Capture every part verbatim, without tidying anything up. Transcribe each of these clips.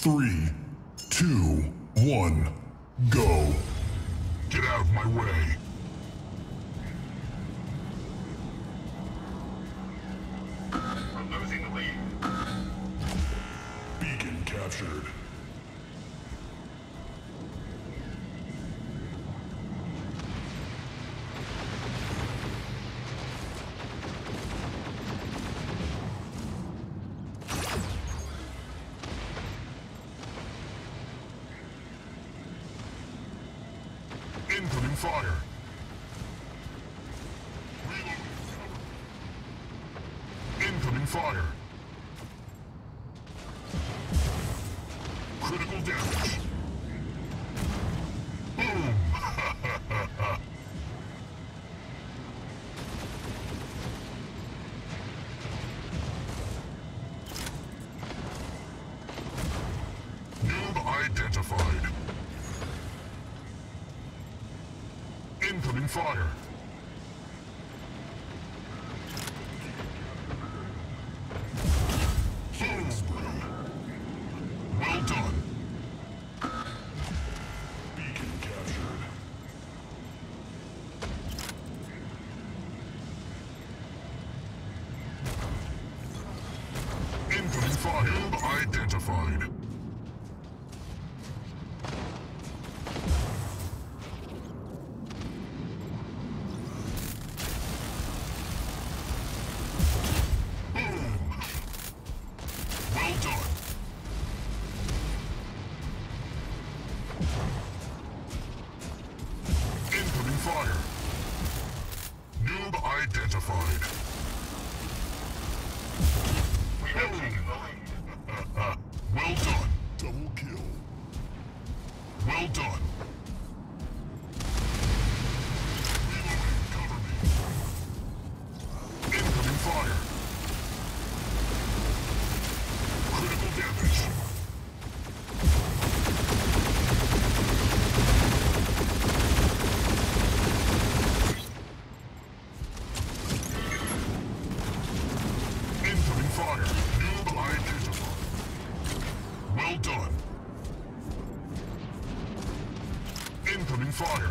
Three, two, one, go. Get out of my way. We're losing the lead. Beacon captured. Incoming fire. Incoming fire. Critical damage. Boom! Noob identified. Incoming fire. Killing spree. Well done. Beacon captured. Incoming fire. Noob identified. Fire. Noob identified. We have taken the lead. Well done. Double kill. Well done. Reloading. Cover me. Incoming fire. Critical damage. Fire. Noob identified. Well done. Incoming fire.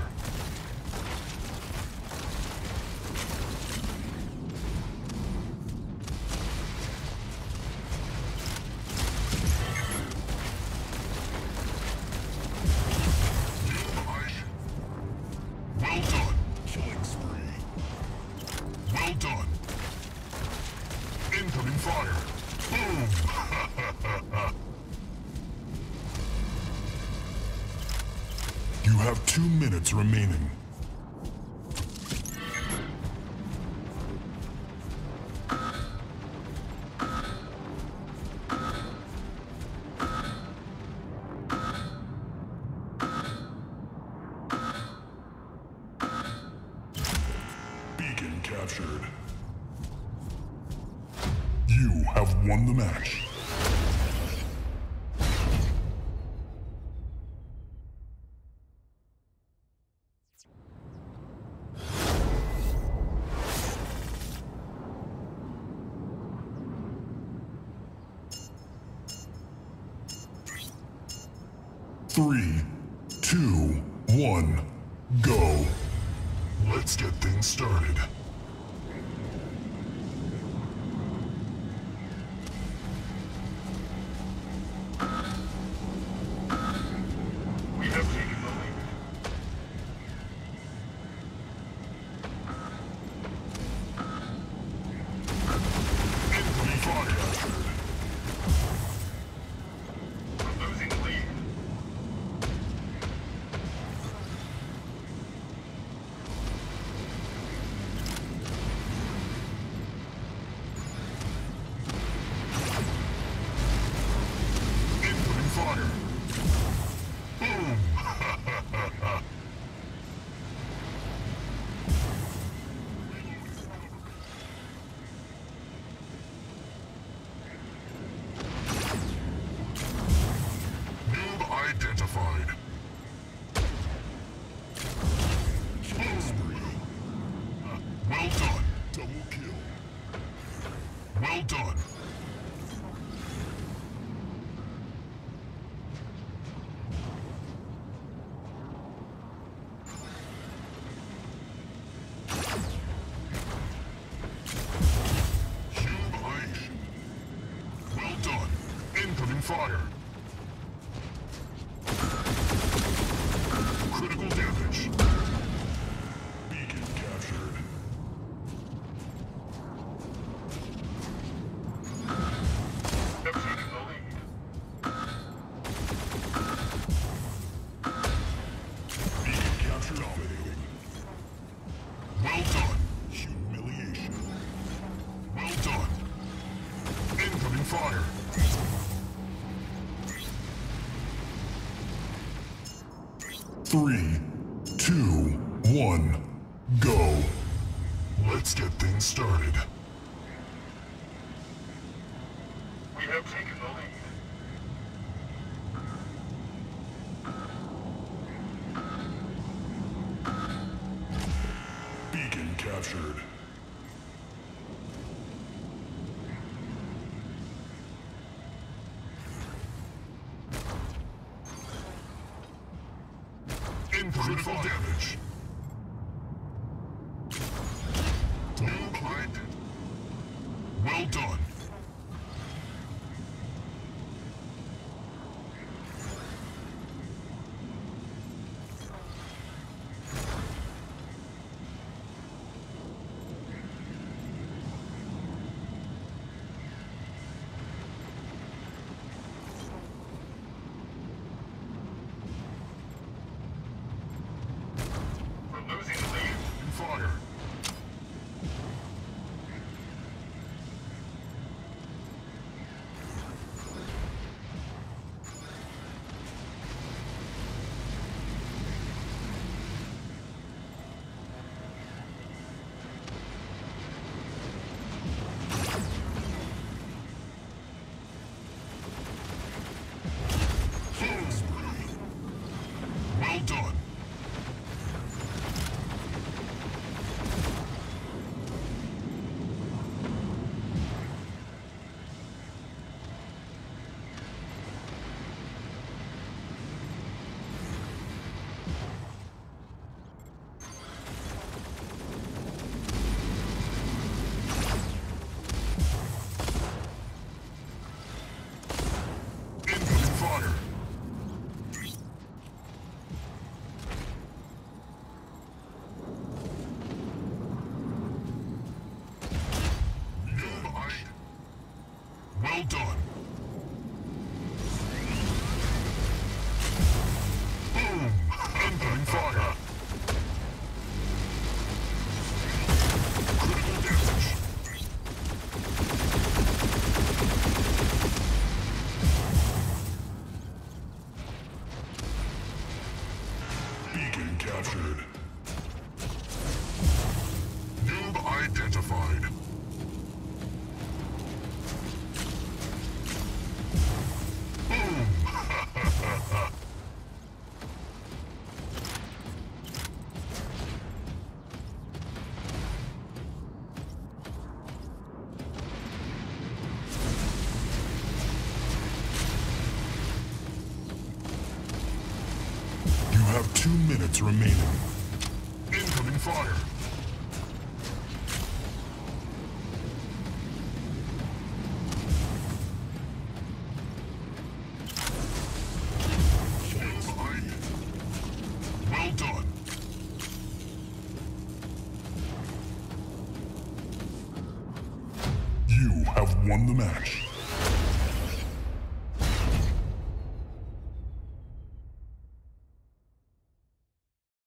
Noob identified. Well done. Killing spree. Well done. Incoming fire. Boom! You have two minutes remaining. Beacon captured. You have won the match. Three, two, one, go. Let's get things started. We have taken the lead. Incoming fire. We're losing the lead. Incoming fire. Boom! Noob identified. Killing spree. Well done. Double kill. Well done. fire. Critical damage. Beacon captured. Pepsi in the lead. Beacon captured. Dominating. Well done. Humiliation. Well done. Incoming fire. Three, two, one, go. Let's get things started. We have taken the lead. Beacon captured. Critical damage. New client. Well done. Losing the lead. Fire. Killing spree. Well done. Incoming fire. Noob eye. Well done. Boom! Incoming fire. Critical damage. Beacon captured. Noob identified. Boom! You have two minutes remaining. Incoming fire. Well done. You have won the match.